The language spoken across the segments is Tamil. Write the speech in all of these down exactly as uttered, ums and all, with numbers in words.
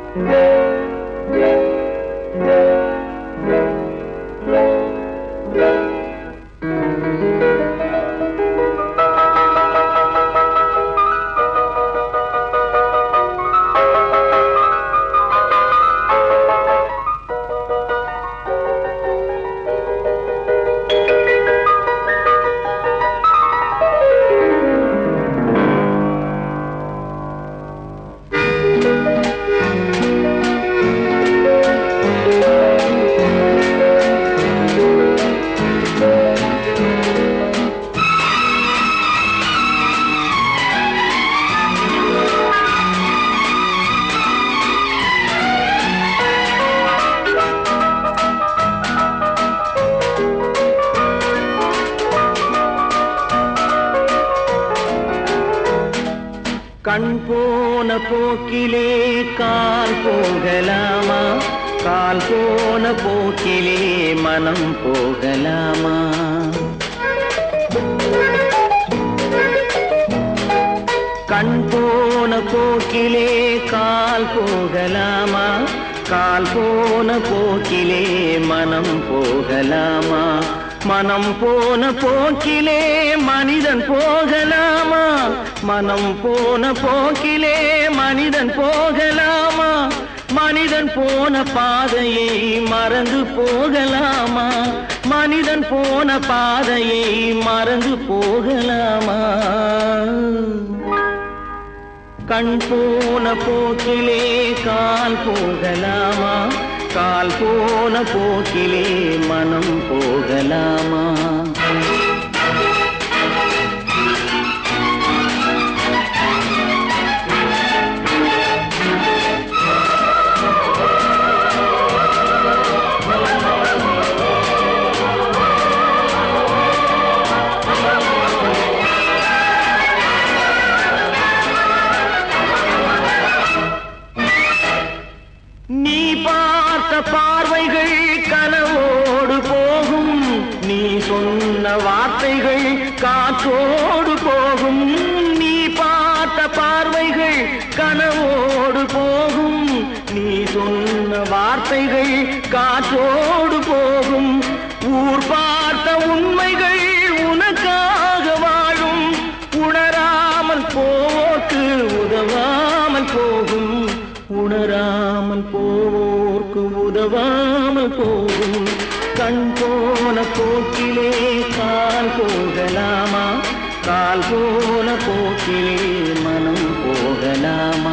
கண் போன போக்கிலே கால் போகலாமா, கால் போன போக்கிலே மனம் போகலாமா? கண் போன போக்கிலே கால் போகலாமா, கால் போன போக்கிலே மனம் போகலாமா? மனம் போன போக்கிலே மனிதன் போகலாமா, மனம் போன போக்கிலே மனிதன் போகலாமா? மனிதன் போன பாதையை மறந்து போகலாமா, மனிதன் போன பாதையை மறந்து போகலாமா? கண் போன போக்கிலே கால் போகலாமா, கால் போன போக்கிலே மனம் போகலாமா? நீ பார்த்த பார்வைகள் கனவோடு போகும், நீ சொன்ன வார்த்தைகள் காற்றோடு போகும். நீ பார்த்த பார்வைகள் கனவோடு போகும், நீ சொன்ன வார்த்தைகள் காற்றோடு போகும். ஊர் பார்த்த உண்மைகள் உனக்காக வாழும், உணராமல் போவோர்க்கு உதவாமல் போகும், உணராமல் போவோர்க்கு உதவாமல் போகும். கண் போன போக்கிலே கால் போகலாமா, கால் போன போக்கிலே மனம் போகலாமா?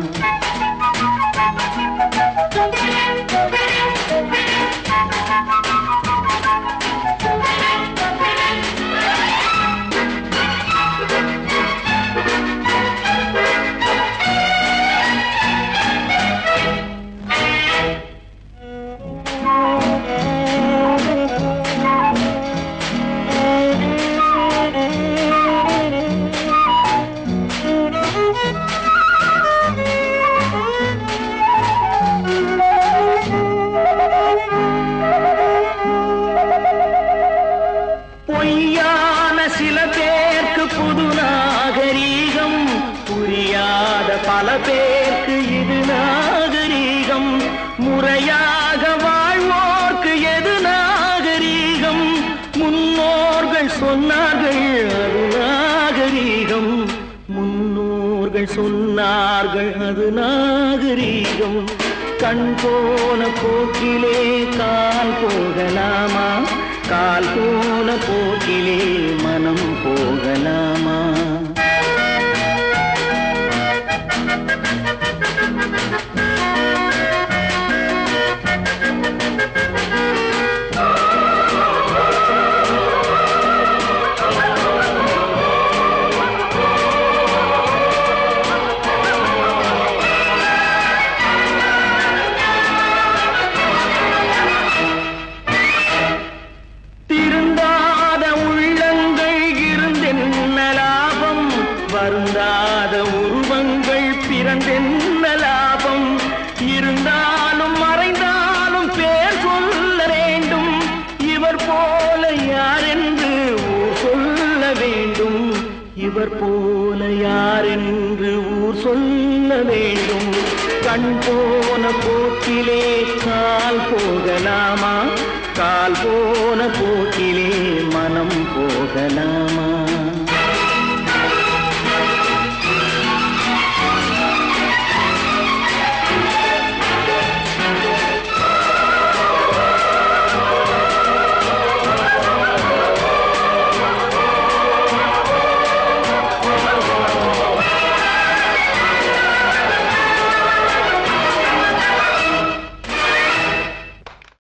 பொய்யான சில பேருக்கு புது நாகரீகம், புரியாத பல பேருக்கு இது நாகரீகம். முறையாக வாழ்வோர்க்கு எது நாகரீகம்? முன்னோர்கள் சொன்னார்கள் அது நாகரீகம், முன்னோர்கள் சொன்னார்கள் அது நாகரீகம். கண் போன போக்கிலே கால் போகலாமா, கால் போன போக்கிலே மனம் போகலாமா? வருந்தாத உருவங்கள் பிறந்தென்ன லாபம்? இருந்தாலும் மறைந்தாலும் பேர் சொல்ல வேண்டும், இவர் போல யாரென்று ஊர் சொல்ல வேண்டும், இவர் போல யாரென்று ஊர் சொல்ல சொல்ல வேண்டும். கண் போன போக்கிலே கால் போகலாமா? கால் போன போக்கிலே மனம் போகலாம்.